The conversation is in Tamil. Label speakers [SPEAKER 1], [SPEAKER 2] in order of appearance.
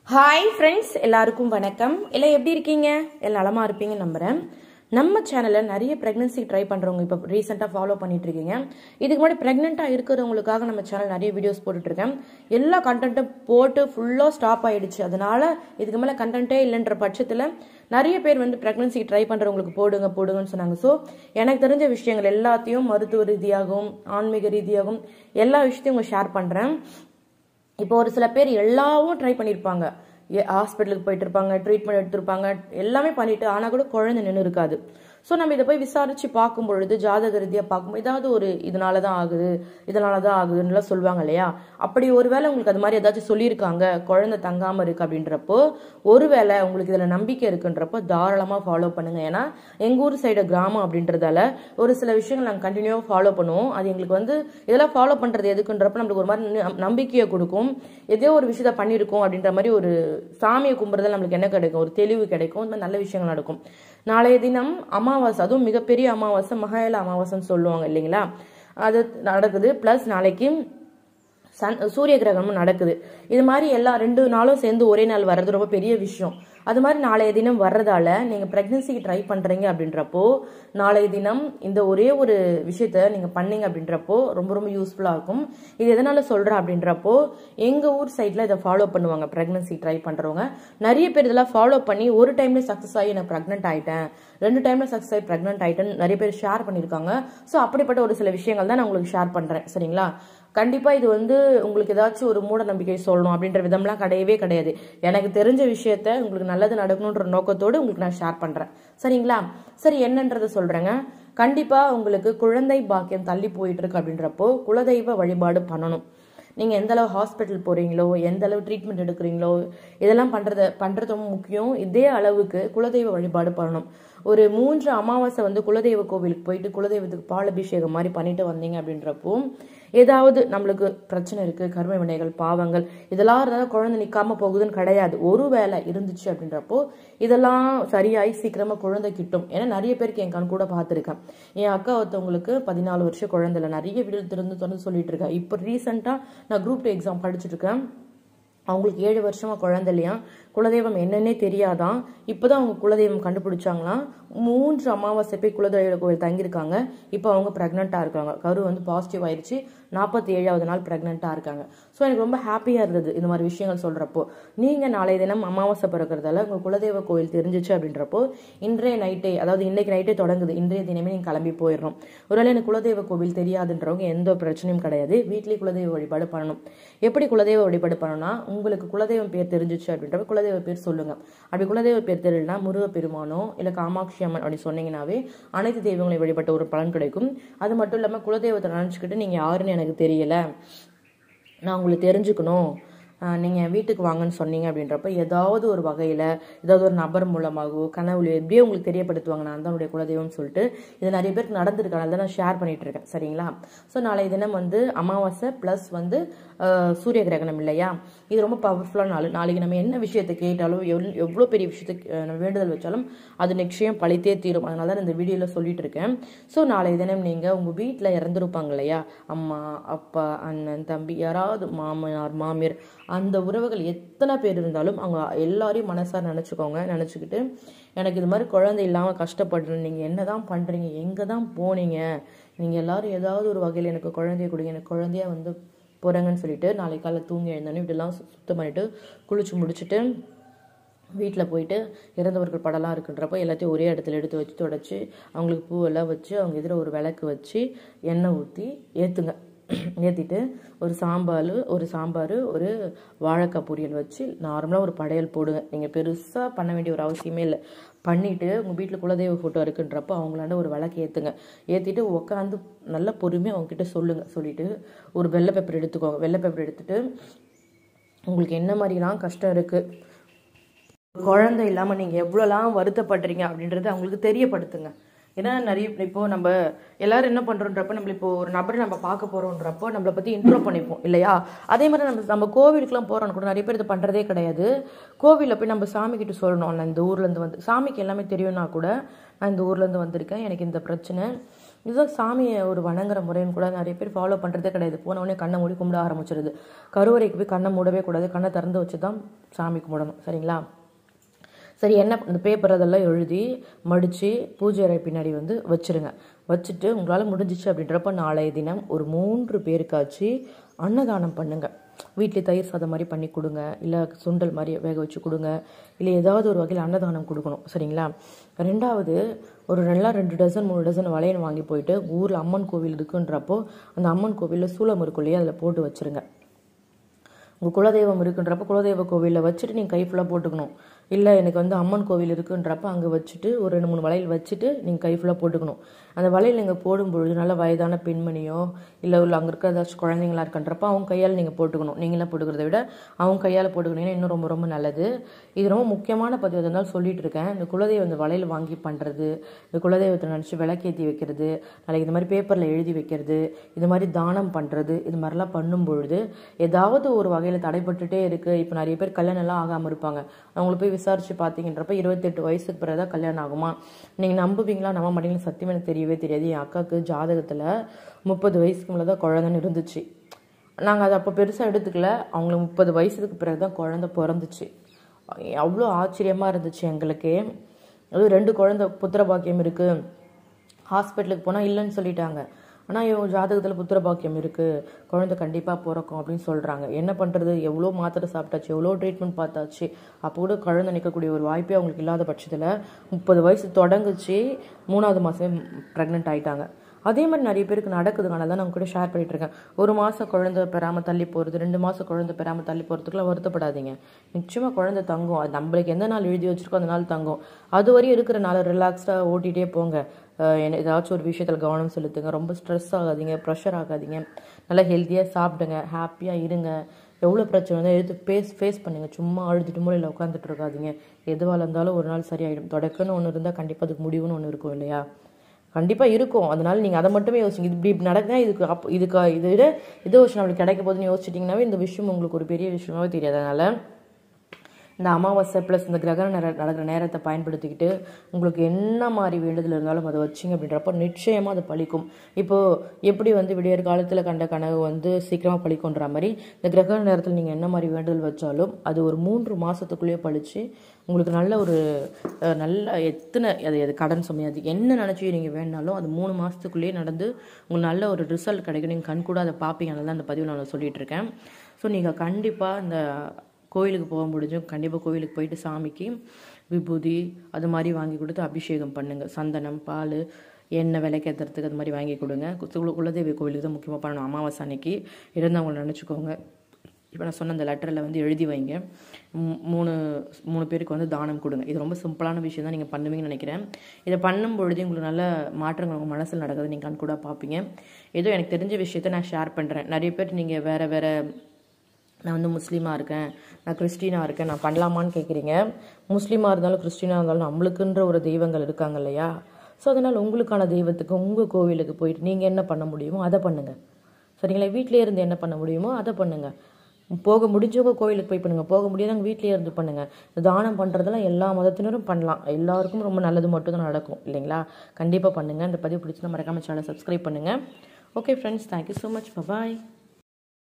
[SPEAKER 1] ஹாய் ஃப்ரெண்ட்ஸ், எல்லாருக்கும் வணக்கம். எல்லாம் எப்படி இருக்கீங்க? எல்லாம் நலமாக இருப்பீங்கன்னு நம்புகிறேன். நம்ம சேனலில் நிறைய ப்ரெக்னன்சி ட்ரை பண்ணுறவங்க இப்போ ரீசெண்டாக ஃபாலோ பண்ணிட்டு இருக்கீங்க. இதுக்கு முன்னாடி ப்ரெக்னெண்ட்டாக இருக்கிறவங்களுக்காக நம்ம சேனல் நிறைய வீடியோஸ் போட்டுட்ருக்கேன். எல்லா கண்டென்ட்டும் போட்டு ஃபுல்லாக ஸ்டாப் ஆகிடுச்சு. அதனால் இதுக்கு மேலே கண்டென்ட்டே இல்லைன்ற பட்சத்தில் நிறைய பேர் வந்து ப்ரெக்னன்சி ட்ரை பண்ணுறவங்களுக்கு போடுங்கன்னு சொன்னாங்க. ஸோ எனக்கு தெரிஞ்ச விஷயங்கள் எல்லாத்தையும் மருத்துவ ரீதியாகவும் ஆன்மீக ரீதியாகவும் எல்லா விஷயத்தையும் உங்கள் ஷேர் பண்ணுறேன். இப்போ ஒரு சில பேர் எல்லாவும் ட்ரை பண்ணியிருப்பாங்க, ஹாஸ்பிட்டலுக்கு போயிட்டு இருப்பாங்க, ட்ரீட்மெண்ட் எடுத்திருப்பாங்க, எல்லாமே பண்ணிட்டு ஆனால் கூட குழந்தை நின்று இருக்காது. ஸோ நம்ம இதை போய் விசாரித்து பார்க்கும் பொழுது ஜாதக ரீதியாக பார்க்கும்போது ஏதாவது ஒரு இதனால தான் ஆகுதுன்னுலாம் சொல்லுவாங்க இல்லையா? அப்படி ஒருவேளை உங்களுக்கு அது மாதிரி ஏதாச்சும் சொல்லியிருக்காங்க, குழந்தை தங்காமல் இருக்குது அப்படின்றப்போ, ஒருவேளை உங்களுக்கு இதில் நம்பிக்கை இருக்குன்றப்போ தாராளமாக ஃபாலோ பண்ணுங்கள். ஏன்னா எங்கள் ஊர் சைடு கிராமம் அப்படின்றதால ஒரு சில விஷயங்கள் நாங்கள் கண்டினியூவாக ஃபாலோ பண்ணுவோம். அது எங்களுக்கு வந்து இதெல்லாம் ஃபாலோ பண்ணுறது எதுக்குன்றப்போ நம்மளுக்கு ஒரு மாதிரி நம்பிக்கையை கொடுக்கும். ஏதோ ஒரு விஷயத்த பண்ணியிருக்கோம் அப்படின்ற மாதிரி ஒரு சாமியை கும்பிட்றதால நம்மளுக்கு என்ன கிடைக்கும், ஒரு தெளிவு கிடைக்கும். இந்த மாதிரி நல்ல விஷயங்கள் நடக்கும். நாளைய தினம் அமாவாசை, அதுவும் மிகப்பெரிய அமாவாசை, மகாயல அமாவாசைன்னு சொல்லுவாங்க இல்லைங்களா? அது நடக்குது. ப்ளஸ் நாளைக்கு சூரிய கிரகணமும் நடக்குது. இது மாதிரி எல்லா 2 நாளும் சேர்ந்து ஒரே நாள் வர்றது ரொம்ப பெரிய விஷயம். அது மாதிரி நாளைய தினம் வர்றதால நீங்கள் ப்ரெக்னன்சிக்கு ட்ரை பண்ணுறீங்க அப்படின்றப்போ நாளைய தினம் இந்த ஒரே ஒரு விஷயத்த நீங்கள் பண்ணீங்க அப்படின்றப்போ ரொம்ப ரொம்ப யூஸ்ஃபுல்லாக இருக்கும். இது எதனால் சொல்கிறேன் அப்படின்றப்போ, எங்கள் ஊர் சைடில் இதை ஃபாலோ பண்ணுவாங்க. ப்ரெக்னன்சி ட்ரை பண்ணுறவங்க நிறைய பேர் இதெல்லாம் ஃபாலோ பண்ணி ஒரு டைம்லேயே சக்ஸஸ் ஆகி நான் ப்ரெக்னென்ட் ஆகிட்டேன், 2 டைமில் சக்ஸஸ் ஆகி ப்ரெக்னென்ட் ஆகிட்டேன்னு நிறைய பேர் ஷேர் பண்ணியிருக்காங்க. ஸோ அப்படிப்பட்ட ஒரு சில விஷயங்கள் தான் நான் உங்களுக்கு ஷேர் பண்ணுறேன். சரிங்களா? கண்டிப்பாக இது வந்து உங்களுக்கு ஏதாச்சும் ஒரு மூட நம்பிக்கை சொல்லணும் அப்படின்ற விதம்லாம் கிடையவே கிடையாது. எனக்கு தெரிஞ்ச விஷயத்த உங்களுக்கு நல்லது நடக்கணுன்ற நோக்கத்தோடு உங்களுக்கு நான் ஷேர் பண்ணுறேன். சரிங்களா? சரி, என்னன்றதை சொல்கிறேங்க. கண்டிப்பாக உங்களுக்கு குழந்தை பாக்கியம் தள்ளி போயிட்டு இருக்கு அப்படின்றப்போ குலதெய்வ வழிபாடு பண்ணணும். நீங்கள் எந்த அளவு ஹாஸ்பிட்டல் போகிறீங்களோ, எந்த அளவு ட்ரீட்மெண்ட் எடுக்கிறீங்களோ, இதெல்லாம் பண்ணுறது முக்கியம். இதே அளவுக்கு குலதெய்வ வழிபாடு பண்ணணும். ஒரு 3 அமாவாசை வந்து குலதெய்வ கோவிலுக்கு போயிட்டு குலதெய்வத்துக்கு பால் அபிஷேகம் மாதிரி பண்ணிட்டு வந்தீங்க அப்படின்றப்போ, ஏதாவது நம்மளுக்கு பிரச்சனை இருக்குது, கர்ம வினைகள், பாவங்கள் இதெல்லாம் இருந்தாலும் குழந்தை நிற்காம போகுதுன்னு கிடையாது. ஒரு வேளை இருந்துச்சு அப்படின்றப்போ இதெல்லாம் சரியாகி சீக்கிரமாக குழந்தை கிட்டும். ஏன்னா நிறைய பேருக்கு என் கண் கூட பார்த்துருக்கேன். என் அக்கா ஒருத்தவங்களுக்கு 14 வருஷம் குழந்தை இல்லை. நிறைய வீடியோ திறந்து சொல்லிட்டு இருக்கேன். இப்போ ரீசெண்டாக நான் குரூப் 2 எக்ஸாம் படிச்சுட்டு இருக்கேன். அவங்களுக்கு 7 வருஷமா குழந்தை இல்லையா, குலதெய்வம் என்னன்னே தெரியாதான். இப்போதான் அவங்க குலதெய்வம் கண்டுபிடிச்சாங்களாம். 3 அமாவாசை போய் குலதெய்வ கோவில் தங்கியிருக்காங்க. இப்போ அவங்க ப்ரெக்னெண்ட்டாக இருக்காங்க. கரு வந்து பாசிட்டிவ் ஆயிடுச்சு. 47வது நாள் ப்ரெக்னெண்ட்டாக இருக்காங்க. ஸோ எனக்கு ரொம்ப ஹாப்பியாக இருந்தது இந்த மாதிரி விஷயங்கள் சொல்கிறப்போ. நீங்கள் நாளைய தினம் அமாவாசை பிறக்கிறதால உங்கள் குலதெய்வ கோவில் தெரிஞ்சிச்சு அப்படின்றப்போ இன்றைய நைட்டே, அதாவது இன்றைக்கு நைட்டே தொடங்குது, இன்றைய தினமே நீங்கள் கிளம்பி போயிடணும். ஒருவேளை எனக்கு குலதெய்வ கோவில் தெரியாதுன்றவங்க எந்த பிரச்சனையும் கிடையாது. வீட்லேயே குலதெய்வ வழிபாடு பண்ணணும். எப்படி குலதெய்வ வழிபாடு பண்ணணும்னா, உங்களுக்கு குலதெய்வம் பேர் தெரிஞ்சிச்சு அப்படின்றப்ப குலதெய்வ பேர் சொல்லுங்க. அப்படி குலதெய்வ பேர் தெரியலனா முருகப்பெருமானோ இல்லை காமாட்சி அம்மன் அப்படி சொன்னீங்கன்னாவே அனைத்து தெய்வங்களை வழிபட்ட ஒரு பலன் கிடைக்கும். அது மட்டும் இல்லாமல் குலதெய்வத்தை நினச்சிக்கிட்டு நீங்கள் யாருன்னு எனக்கு தெரியலை, நான் உங்களுக்கு தெரிஞ்சுக்கணும், நீங்கள் வீட்டுக்கு வாங்கன்னு சொன்னீங்க அப்படின்றப்ப ஏதாவது ஒரு வகையில் ஏதாவது ஒரு நபர் மூலமாகவோ கனவுலையோ எப்படியோ உங்களுக்கு தெரியப்படுத்துவாங்க நான் தான் உடைய குலதெய்வம்னு சொல்லிட்டு. இது நிறைய பேருக்கு நடந்திருக்காங்க, அதை நான் ஷேர் பண்ணிட்டு இருக்கேன். சரிங்களா? ஸோ நாளைய தினம் வந்து அமாவாசை ப்ளஸ் வந்து சூரிய கிரகணம் இல்லையா? இது ரொம்ப பவர்ஃபுல்லான நாள். நாளைக்கு நம்ம என்ன விஷயத்தை கேட்டாலும் எவ்வளோ பெரிய விஷயத்துக்கு நம்ம வேண்டுதல் வச்சாலும் அது நிச்சயம் பழித்தே தீரும். அதனால தான் இந்த வீடியோவில் சொல்லிட்டு இருக்கேன். ஸோ நாளைய தினம் நீங்கள் உங்கள் வீட்டில் இறந்துருப்பாங்க இல்லையா, அம்மா, அப்பா, அண்ணன், தம்பி, யாராவது மாமனார், மாமியார், அந்த உறவுகள் எத்தனை பேர் இருந்தாலும் அவங்க எல்லாரையும் மனசார நினச்சிக்கோங்க. நினச்சிக்கிட்டு எனக்கு இது மாதிரி குழந்தை இல்லாமல் கஷ்டப்படுறேன், நீங்கள் என்ன தான் பண்ணுறீங்க, எங்கே தான் போனீங்க, நீங்கள் எல்லோரும் ஏதாவது ஒரு வகையில் எனக்கு குழந்தைய கொடுங்க, எனக்கு குழந்தைய வந்து போகிறாங்கன்னு சொல்லிட்டு நாளைக்கு காலையில் தூங்கி எழுந்தோன்னே இப்படிலாம் சுத்தம் பண்ணிவிட்டு குளிச்சு முடிச்சுட்டு வீட்டில் போயிட்டு இறந்தவர்கள் படம்லாம் இருக்குன்றப்போ எல்லாத்தையும் ஒரே இடத்துல எடுத்து வச்சு தொடச்சி அவங்களுக்கு பூவெல்லாம் வச்சு அவங்க எதிர ஒரு விளக்கு வச்சு எண்ணெய் ஊற்றி ஏற்றுங்க. ஏற்றிட்டு ஒரு சாம்பார், ஒரு வாழைக்காய் பொரியல் வச்சு நார்மலாக ஒரு படையல் போடுங்க. நீங்கள் பெருசாக பண்ண வேண்டிய ஒரு அவசியமே இல்லை. பண்ணிவிட்டு உங்கள் வீட்டில் குலதெய்வ ஃபோட்டோ இருக்குன்றப்போ அவங்களாண்ட ஒரு விளக்கு ஏற்றுங்க. ஏற்றிட்டு உட்காந்து நல்ல பொறுமையாக அவங்ககிட்ட சொல்லிவிட்டு ஒரு வெள்ளை பேப்பர் எடுத்துக்கோங்க. வெள்ளை பேப்பர் எடுத்துகிட்டு உங்களுக்கு என்ன மாதிரிலாம் கஷ்டம் இருக்குது, குழந்தை இல்லாமல் நீங்கள் எவ்வளோலாம் வருத்தப்படுறீங்க அப்படின்றத அவங்களுக்கு தெரியப்படுத்துங்க. ஏன்னா நிறைய இப்போது நம்ம எல்லோரும் என்ன பண்ணுறோன்றப்போ, நம்ம இப்போ ஒரு நபரை நம்ம பார்க்க போகிறோன்றப்போ நம்மளை பற்றி இன்ட்ரோ பண்ணிப்போம் இல்லையா? அதே மாதிரி நம்ம கோவிலுக்குலாம் போகிறோன்னு கூட நிறைய பேர் இது பண்ணுறதே கிடையாது. கோவிலில் போய் நம்ம சாமிக்கிட்ட சொல்லணும், நான் இந்த ஊர்லேருந்து வந்து, சாமிக்கு எல்லாமே தெரியும்னா கூட நான் இந்த ஊர்லேருந்து வந்திருக்கேன், எனக்கு இந்த பிரச்சனை, இதுதான் சாமியை ஒரு வணங்குற முறைன்னு கூட நிறைய பேர் ஃபாலோ பண்ணுறதே கிடையாது. போனவொடனே கண்ணை மூடி கும்பிட ஆரம்பிச்சிருது. கருவறைக்கு போய் கண்ணை மூடவே கூடாது, கண்ணை திறந்து வச்சு தான் சாமி கும்பிடணும். சரிங்களா? சரி, என்ன இந்த பேப்பர் அதெல்லாம் எழுதி மடித்து பூஜை அறை பின்னாடி வந்து வச்சுருங்க. வச்சுட்டு உங்களால் முடிஞ்சிச்சு அப்படின்றப்ப நாளைய தினம் ஒரு 3 பேருக்காச்சு அன்னதானம் பண்ணுங்கள். வீட்டில் தயிர் சாதம் மாதிரி பண்ணி கொடுங்க, இல்லை சுண்டல் மாதிரி வேக வச்சு கொடுங்க, இல்லை ஏதாவது ஒரு வகையில் அன்னதானம் கொடுக்கணும். சரிங்களா? 2வது, ஒரு நல்லா 2 டசன் 3 டசன் வளையல் வாங்கி போயிட்டு ஊரில் அம்மன் கோவில் இருக்குன்றப்போ அந்த அம்மன் கோவிலில் சூளம் இருக்கும் இல்லையா, அதில் போட்டு வச்சுருங்க. உங்கள் குலதெய்வம் இருக்குன்றப்போ குலதெய்வ கோவிலில் வச்சுட்டு நீங்கள் கை ஃபுல்லாக போட்டுக்கணும். இல்லை எனக்கு வந்து அம்மன் கோவில் இருக்குன்றப்ப அங்கே வச்சுட்டு ஒரு 2-3 வளையல் வச்சுட்டு நீங்கள் கை ஃபுல்லாக போட்டுக்கணும். அந்த வளையல் நீங்கள் போடும்பொழுது நல்ல வயதான பெண்மணியோ இல்லை அங்கே இருக்கிற ஏதாச்சும் குழந்தைங்களா இருக்குன்றப்ப அவங்க கையால் நீங்கள் போட்டுக்கணும். நீங்களாம் போட்டுக்கிறத விட அவங்க கையால் போட்டுக்கிட்டீங்கன்னா இன்னும் ரொம்ப ரொம்ப நல்லது. இது ரொம்ப முக்கியமான பதிவு, அதனால சொல்லிட்டு இருக்கேன். இந்த குலதெய்வம் இந்த வளையல் வாங்கி பண்ணுறது, இந்த குலதெய்வத்தை நினச்சி விளக்கேற்றி வைக்கிறது, நாளைக்கு இந்த மாதிரி பேப்பரில் எழுதி வைக்கிறது, இது மாதிரி தானம் பண்ணுறது, இது மாதிரிலாம் பண்ணும்பொழுது ஏதாவது ஒரு வகையில் தடைப்பட்டுட்டே இருக்குது. இப்போ நிறைய பேர் கல்யாணம் எல்லாம் ஆகாமல் இருப்பாங்க. அவங்கள போய் விசாரிச்சு பார்த்தீங்கன்றப்ப 28 வயசுக்கு பிறகுதான் கல்யாணம் ஆகுமா? நீங்கள் நம்புவீங்களா நம்ப மாட்டீங்களா? சத்தியமாக எனக்கு தெரியவே தெரியாது. என் அக்காவுக்கு ஜாதகத்தில் 30 வயசுக்கு மேலே தான் குழந்தைன்னு இருந்துச்சு. நாங்கள் அதை அப்போ பெருசாக எடுத்துக்கல. அவங்களுக்கு 30 வயசுக்கு பிறகு தான் குழந்தை பிறந்துச்சு. அவ்வளோ ஆச்சரியமாக இருந்துச்சு எங்களுக்கே. அது 2 குழந்தை புத்திர பாக்கியம் இருக்குது. ஹாஸ்பிட்டலுக்கு போனால் இல்லைன்னு சொல்லிட்டாங்க. ஆனால் இவங்க ஜாதகத்தில் புத்திர பாக்கியம் இருக்குது, குழந்தை கண்டிப்பாக பிறக்கும் அப்படின்னு சொல்கிறாங்க. என்ன பண்ணுறது? எவ்வளோ மாத்திரை சாப்பிட்டாச்சு, எவ்வளோ ட்ரீட்மெண்ட் பார்த்தாச்சு, அப்போ கூட குழந்தை நிற்கக்கூடிய ஒரு வாய்ப்பே அவங்களுக்கு இல்லாத பட்சத்தில் 30 வயசு தொடங்குச்சு, 3வது மாதமே ப்ரெக்னென்ட் ஆகிட்டாங்க. அதே மாதிரி நிறைய பேருக்கு நடக்குதுனால தான் நான் கூட ஷேர் பண்ணிட்டு இருக்கேன். 1 மாதம் குழந்தை பெறாமல் தள்ளி போகிறது, 2 மாதம் குழந்தை பெறாமல் தள்ளி போகிறதுக்குலாம் வருத்தப்படாதீங்க. நிச்சயமாக குழந்தை தங்கும். அது நம்மளுக்கு எந்த நாள் எழுதி வச்சிருக்கோ அந்த நாள் தங்கும். அது வரையும் இருக்கிற நாள் ரிலாக்ஸ்டாக ஓட்டிகிட்டே போங்க. ஏதாச்சும் ஒரு விஷயத்தில் கவனம் செலுத்துங்க. ரொம்ப ஸ்ட்ரெஸ் ஆகாதீங்க, ப்ரெஷர் ஆகாதீங்க. நல்லா ஹெல்த்தியாக சாப்பிடுங்க, ஹாப்பியாக இருங்க. எவ்வளோ பிரச்சனை தான் எடுத்து ஃபேஸ் பண்ணுங்க. சும்மா அழுதுட்டு மூலையில் உட்காந்துட்டு இருக்காதீங்க. எதுவாக இருந்தாலும் ஒரு நாள் சரியாயிடும். தொடக்கன்னு ஒன்று இருந்தால் கண்டிப்பாக அதுக்கு முடிவுன்னு ஒன்று இருக்கும் இல்லையா? கண்டிப்பாக இருக்கும். அதனால நீங்கள் அதை மட்டுமே யோசிங்க. இப்படி நடக்குதுன்னா இதை விட ஏதோ விஷயம் நம்மளுக்கு கிடைக்க போதுன்னு யோசிச்சிட்டிங்கனாவே இந்த விஷயம் உங்களுக்கு ஒரு பெரிய விஷயமாவே தெரியாது. அதனால் இந்த அமாவாசை ப்ளஸ் இந்த கிரகணம் நடக்கிற நேரத்தை பயன்படுத்திக்கிட்டு உங்களுக்கு என்ன மாதிரி வேண்டுதல் இருந்தாலும் அதை வச்சிங்க அப்படின்றப்ப நிச்சயமாக அது பழிக்கும். இப்போது எப்படி வந்து விடியற் காலத்தில் கண்ட கனவு வந்து சீக்கிரமாக பழிக்குன்ற மாதிரி இந்த கிரகண நேரத்தில் நீங்கள் என்ன மாதிரி வேண்டுதல் வச்சாலும் அது ஒரு 3 மாதத்துக்குள்ளேயே பழித்து உங்களுக்கு நல்ல எத்தனை அது கடன் சுமையாது என்ன நினச்சி நீங்கள் வேணாலும் அது 3 மாதத்துக்குள்ளேயே நடந்து உங்களுக்கு நல்ல ஒரு ரிசல்ட் கிடைக்கும். நீங்கள் கண் கூட அதை பார்ப்பீங்க. அதனால அந்த பதிவில் நான் சொல்லிகிட்டு இருக்கேன். ஸோ நீங்கள் கண்டிப்பாக இந்த கோயிலுக்கு போக முடிஞ்சும் கண்டிப்பாக கோயிலுக்கு போயிட்டு சாமிக்கு விபூதி அது மாதிரி வாங்கி கொடுத்து அபிஷேகம் பண்ணுங்கள். சந்தனம், பால், எண்ணெய் விளக்கேற்றுறதுக்கு அது மாதிரி வாங்கி கொடுங்க. குலதெய்வ கோவிலுக்கு தான் முக்கியமாக பண்ணணும். அமாவாசை அன்னைக்கு இருந்தவங்களை நினச்சிக்கோங்க. இப்போ நான் சொன்ன அந்த லெட்டரில் வந்து எழுதி வைங்க. 3 பேருக்கு வந்து தானம் கொடுங்க. இது ரொம்ப சிம்பிளான விஷயம் தான், நீங்கள் பண்ணுவீங்கன்னு நினைக்கிறேன். இதை பண்ணும்பொழுது உங்களுக்கு நல்ல மாற்றங்கள் உங்கள் மனசில் நடக்குது, நீங்கள் கண் கூட பார்ப்பீங்க. ஏதோ எனக்கு தெரிஞ்ச விஷயத்த நான் ஷேர் பண்ணுறேன். நிறைய பேர் நீங்கள் வேறு நான் வந்து முஸ்லீமாக இருக்கேன், நான் கிறிஸ்டினாக இருக்கேன், நான் பண்ணலாமான்னு கேட்குறீங்க. முஸ்லீமாக இருந்தாலும் கிறிஸ்டினாக இருந்தாலும் நம்மளுக்குன்ற ஒரு தெய்வங்கள் இருக்காங்க இல்லையா? ஸோ அதனால் உங்களுக்கான தெய்வத்துக்கு உங்கள் கோவிலுக்கு போயிட்டு நீங்கள் என்ன பண்ண முடியுமோ அதை பண்ணுங்கள். சரிங்களா? வீட்டிலே இருந்து என்ன பண்ண முடியுமோ அதை பண்ணுங்கள். போக முடிஞ்சவங்க கோவிலுக்கு போய் பண்ணுங்கள், போக முடியாதவங்க வீட்டிலே இருந்து பண்ணுங்கள். இந்த தானம் பண்ணுறதெல்லாம் எல்லா மதத்தினரும் பண்ணலாம். எல்லாருக்கும் ரொம்ப நல்லது மட்டும் தான் நடக்கும் இல்லைங்களா? கண்டிப்பாக பண்ணுங்கள். இந்த பதிவு பிடிச்சினா மறக்காமல் சேனலை சப்ஸ்கிரைப் பண்ணுங்கள். Okay friends, thank you so much. பாய்.